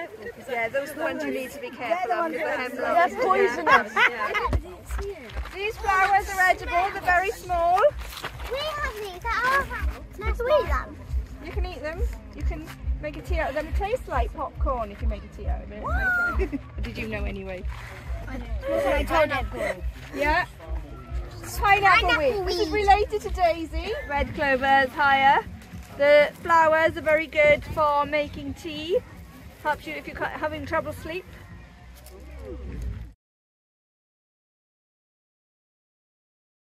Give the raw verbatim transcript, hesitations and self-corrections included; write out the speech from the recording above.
Yeah, those are the ones you need to be careful of. They're poisonous. Yeah. These flowers are edible, they're very small. We have these at our house. Let's eat them. You can eat them, you can make a tea out of them. It tastes like popcorn if you make a tea out of it. Did you know anyway? I know. I told him. Yeah. Pineapple, Pineapple weed. weed. This is related to daisy. Red clover is higher. The flowers are very good for making tea. Helps you if you're having trouble sleep.